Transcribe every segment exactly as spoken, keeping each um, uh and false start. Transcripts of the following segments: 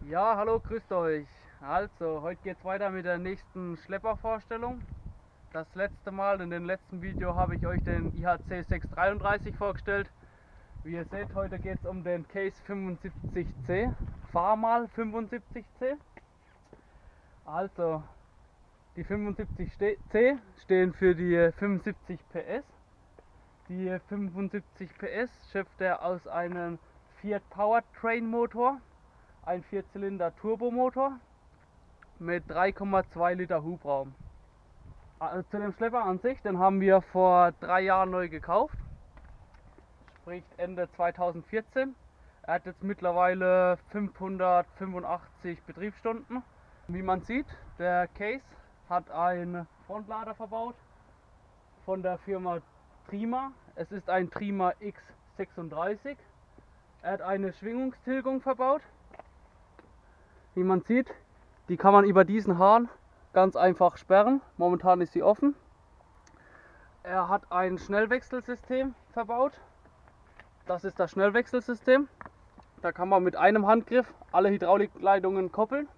Ja, hallo, grüßt euch. Also, heute geht es weiter mit der nächsten Schleppervorstellung. Das letzte Mal, in dem letzten Video, habe ich euch den I H C sechs dreiunddreißig vorgestellt. Wie ihr seht, heute geht es um den Case fünfundsiebzig C, Fahrmal fünfundsiebzig C. Also, die fünfundsiebzig C stehen für die fünfundsiebzig P S. Die fünfundsiebzig P S schöpft er aus einem Fiat Powertrain Motor, ein Vierzylinder Turbomotor mit drei Komma zwei Liter Hubraum. Also zu dem Schlepper an sich, den haben wir vor drei Jahren neu gekauft, sprich Ende zweitausendvierzehn. Er hat jetzt mittlerweile fünfhundertfünfundachtzig Betriebsstunden. Wie man sieht, der Case hat einen Frontlader verbaut von der Firma Trima. Es ist ein Trima X sechsunddreißig. Er hat eine Schwingungstilgung verbaut. Wie man sieht, die kann man über diesen Hahn ganz einfach sperren. Momentan ist sie offen. Er hat ein Schnellwechselsystem verbaut. Das ist das Schnellwechselsystem. Da kann man mit einem Handgriff alle Hydraulikleitungen koppeln.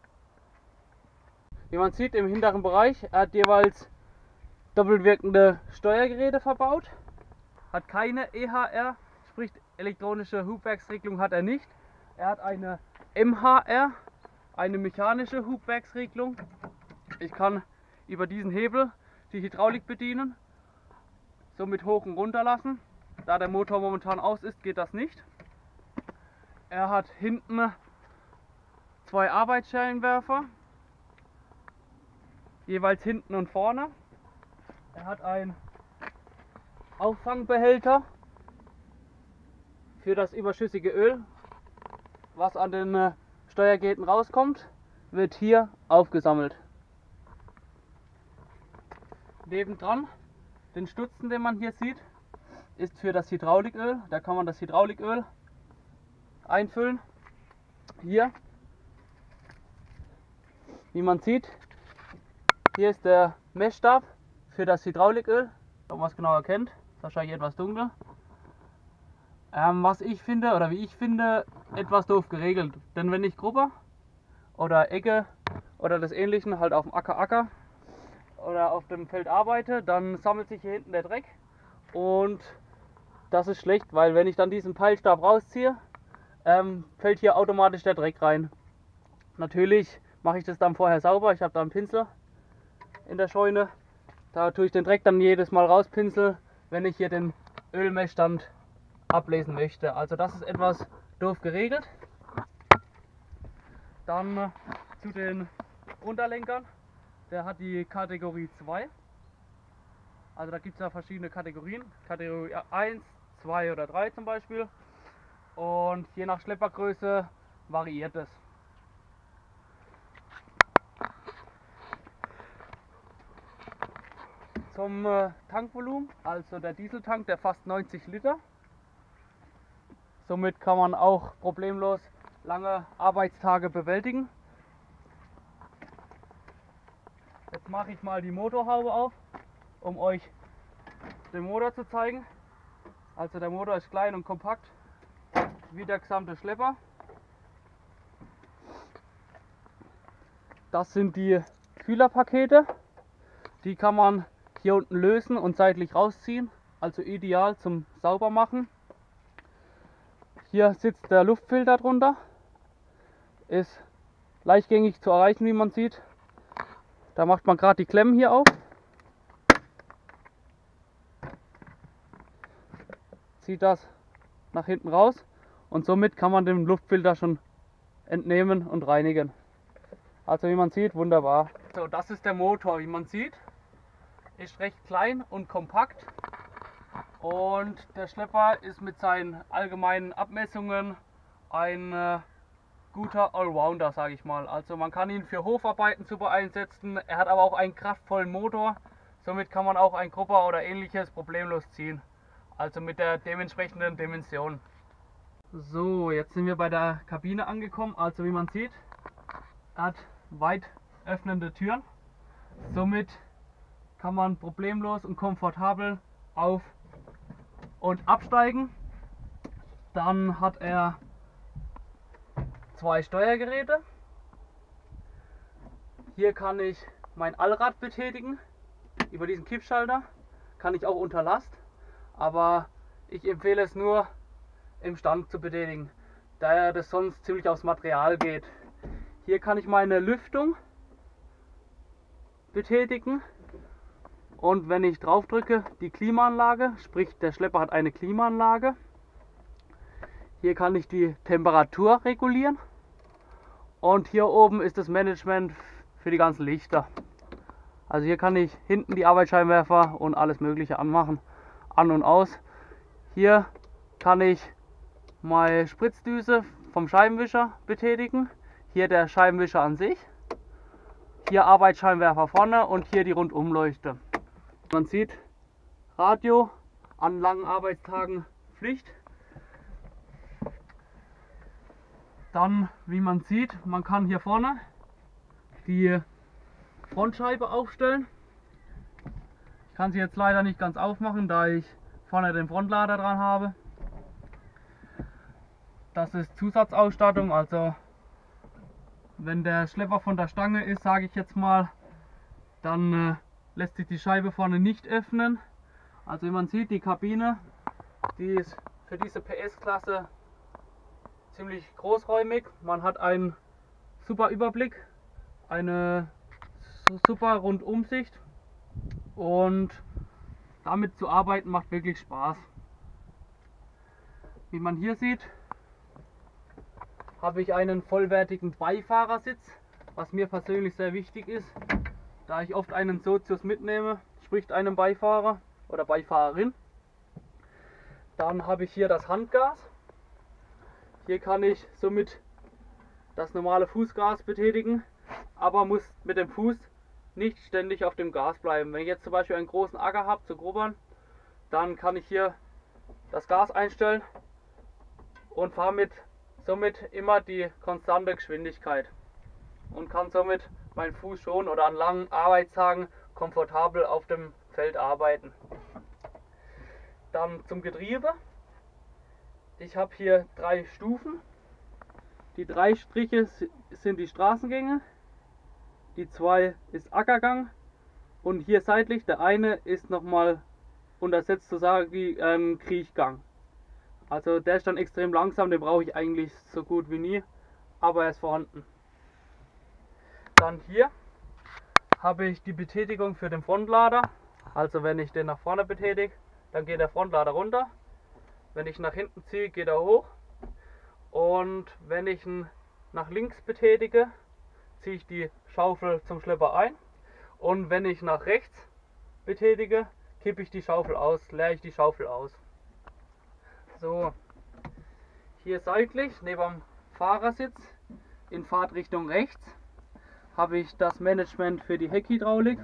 Wie man sieht im hinteren Bereich, er hat jeweils doppelwirkende Steuergeräte verbaut. Hat keine E H R, sprich elektronische Hubwerksregelung hat er nicht. Er hat eine M H R, eine mechanische Hubwerksregelung. Ich kann über diesen Hebel die Hydraulik bedienen, somit hoch und runter lassen. Da der Motor momentan aus ist, geht das nicht. Er hat hinten zwei Arbeitsschellenwerfer, jeweils hinten und vorne. Er hat einen Auffangbehälter für das überschüssige Öl, was an den Steuergeräten rauskommt, wird hier aufgesammelt. Nebendran, den Stutzen, den man hier sieht, ist für das Hydrauliköl. Da kann man das Hydrauliköl einfüllen. Hier, wie man sieht, hier ist der Messstab für das Hydrauliköl. Wenn man es genau erkennt, ist wahrscheinlich etwas dunkel. Ähm, was ich finde, oder wie ich finde, etwas doof geregelt. Denn wenn ich Grubber oder Ecke oder des Ähnlichen halt auf dem Acker Acker oder auf dem Feld arbeite, dann sammelt sich hier hinten der Dreck. Und das ist schlecht, weil wenn ich dann diesen Peilstab rausziehe, ähm, fällt hier automatisch der Dreck rein. Natürlich mache ich das dann vorher sauber. Ich habe da einen Pinsel in der Scheune. Da tue ich den Dreck dann jedes Mal rauspinseln, wenn ich hier den Ölmessstand ablesen möchte. Also das ist etwas doof geregelt. Dann äh, zu den Unterlenkern. Der hat die Kategorie zwei. Also da gibt es ja verschiedene Kategorien. Kategorie eins, zwei oder drei zum Beispiel. Und je nach Schleppergröße variiert es. Zum äh, Tankvolumen, also der Dieseltank, der fasst neunzig Liter. Somit kann man auch problemlos lange Arbeitstage bewältigen. Jetzt mache ich mal die Motorhaube auf, um euch den Motor zu zeigen. Also der Motor ist klein und kompakt, wie der gesamte Schlepper. Das sind die Kühlerpakete. Die kann man hier unten lösen und seitlich rausziehen, also ideal zum Saubermachen. Hier sitzt der Luftfilter drunter, ist leichtgängig zu erreichen, wie man sieht. Da macht man gerade die Klemmen hier auf, zieht das nach hinten raus und somit kann man den Luftfilter schon entnehmen und reinigen. Also wie man sieht, wunderbar. So, das ist der Motor, wie man sieht. Ist recht klein und kompakt und der Schlepper ist mit seinen allgemeinen Abmessungen ein äh, guter Allrounder, sage ich mal. Also man kann ihn für Hofarbeiten super einsetzen, er hat aber auch einen kraftvollen Motor, somit kann man auch ein Grubber oder ähnliches problemlos ziehen. Also mit der dementsprechenden Dimension. So, jetzt sind wir bei der Kabine angekommen. Also wie man sieht, er hat weit öffnende Türen, somit kann man problemlos und komfortabel auf und absteigen. Dann hat er zwei Steuergeräte. Hier kann ich mein Allrad betätigen. Über diesen Kippschalter kann ich auch unter Last, aber ich empfehle es nur im Stand zu betätigen, da das sonst ziemlich aufs Material geht. Hier kann ich meine Lüftung betätigen und wenn ich drauf drücke, die Klimaanlage, sprich der Schlepper hat eine Klimaanlage. Hier kann ich die Temperatur regulieren und hier oben ist das Management für die ganzen Lichter. Also hier kann ich hinten die Arbeitsscheinwerfer und alles mögliche anmachen, an und aus. Hier kann ich meine Spritzdüse vom Scheibenwischer betätigen. Hier der Scheibenwischer an sich. Hier Arbeitsscheinwerfer vorne und hier die Rundumleuchte. Man sieht, Radio an langen Arbeitstagen Pflicht. Dann, wie man sieht, man kann hier vorne die Frontscheibe aufstellen. Ich kann sie jetzt leider nicht ganz aufmachen, da ich vorne den Frontlader dran habe. Das ist Zusatzausstattung, also wenn der Schlepper von der Stange ist, sage ich jetzt mal, dann äh, lässt sich die Scheibe vorne nicht öffnen. Also wie man sieht, die Kabine, die ist für diese P S-Klasse ziemlich großräumig. Man hat einen super Überblick, eine super Rundumsicht und damit zu arbeiten macht wirklich Spaß. Wie man hier sieht, habe ich einen vollwertigen Beifahrersitz, was mir persönlich sehr wichtig ist, da ich oft einen Sozius mitnehme, sprich einen Beifahrer oder Beifahrerin. Dann habe ich hier das Handgas. Hier kann ich somit das normale Fußgas betätigen, aber muss mit dem Fuß nicht ständig auf dem Gas bleiben. Wenn ich jetzt zum Beispiel einen großen Acker habe zu grubbern, dann kann ich hier das Gas einstellen und fahre mit somit immer die konstante Geschwindigkeit und kann somit meinen Fuß schon oder an langen Arbeitstagen komfortabel auf dem Feld arbeiten. Dann zum Getriebe. Ich habe hier drei Stufen. Die drei Striche sind die Straßengänge, die zwei ist Ackergang und hier seitlich der eine ist nochmal untersetzt zu sagen wie ähm, Kriechgang. Also der ist dann extrem langsam, den brauche ich eigentlich so gut wie nie, aber er ist vorhanden. Dann hier habe ich die Betätigung für den Frontlader. Also wenn ich den nach vorne betätige, dann geht der Frontlader runter. Wenn ich nach hinten ziehe, geht er hoch. Und wenn ich ihn nach links betätige, ziehe ich die Schaufel zum Schlepper ein. Und wenn ich nach rechts betätige, kippe ich die Schaufel aus, leere ich die Schaufel aus. So, hier seitlich neben dem Fahrersitz in Fahrtrichtung rechts habe ich das Management für die Heckhydraulik.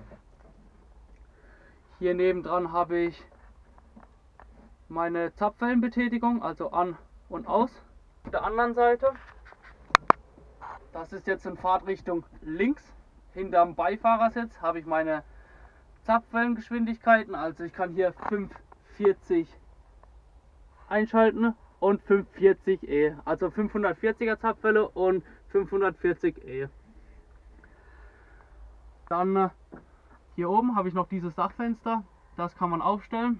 Hier nebendran habe ich meine Zapfwellenbetätigung, also an und aus. Auf der anderen Seite, das ist jetzt in Fahrtrichtung links, hinterm Beifahrersitz habe ich meine Zapfwellengeschwindigkeiten, also ich kann hier fünfhundertvierzig einschalten und fünfhundertvierzig E, also fünfhundertvierziger Zapfwelle und fünfhundertvierzig E. Dann hier oben habe ich noch dieses Dachfenster, das kann man aufstellen.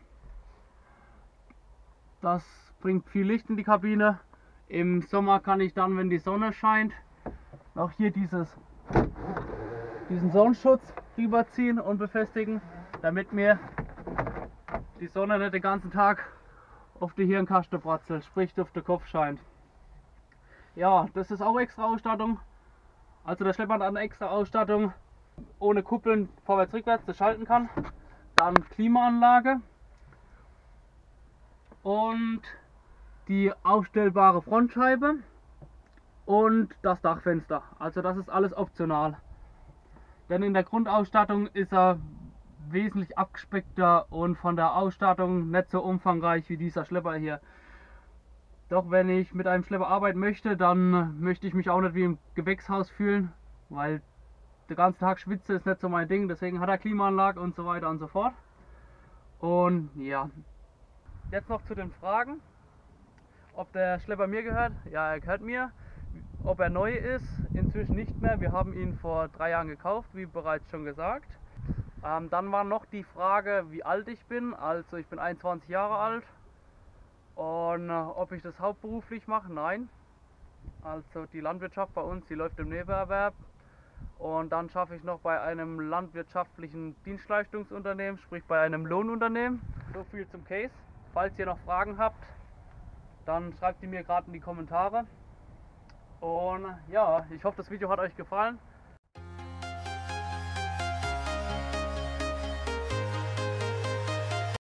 Das bringt viel Licht in die Kabine. Im Sommer kann ich dann, wenn die Sonne scheint, noch hier dieses, diesen Sonnenschutz rüberziehen und befestigen, damit mir die Sonne nicht den ganzen Tag auf die Hirnkaste bratzelt, sprich auf den Kopf scheint. Ja, das ist auch extra Ausstattung. Also der Schlepper hat eine extra Ausstattung, ohne Kuppeln vorwärts rückwärts das schalten kann. Dann Klimaanlage und die aufstellbare Frontscheibe und das Dachfenster. Also das ist alles optional. Denn in der Grundausstattung ist er wesentlich abgespeckter und von der Ausstattung nicht so umfangreich wie dieser Schlepper hier. Doch wenn ich mit einem Schlepper arbeiten möchte, dann möchte ich mich auch nicht wie im Gewächshaus fühlen, weil der ganze Tag schwitze ist nicht so mein Ding, deswegen hat er Klimaanlage und so weiter und so fort. Und ja, jetzt noch zu den Fragen, ob der Schlepper mir gehört. Ja, er gehört mir. ob er neu ist. Inzwischen nicht mehr. Wir haben ihn vor drei Jahren gekauft, wie bereits schon gesagt. Ähm, dann war noch die Frage, wie alt ich bin. Also ich bin einundzwanzig Jahre alt. Und äh, ob ich das hauptberuflich mache? Nein. Also die Landwirtschaft bei uns, die läuft im Nebenerwerb. Und dann schaffe ich noch bei einem landwirtschaftlichen Dienstleistungsunternehmen, sprich bei einem Lohnunternehmen. So viel zum Case. Falls ihr noch Fragen habt, dann schreibt die mir gerade in die Kommentare. Und ja, ich hoffe, das Video hat euch gefallen.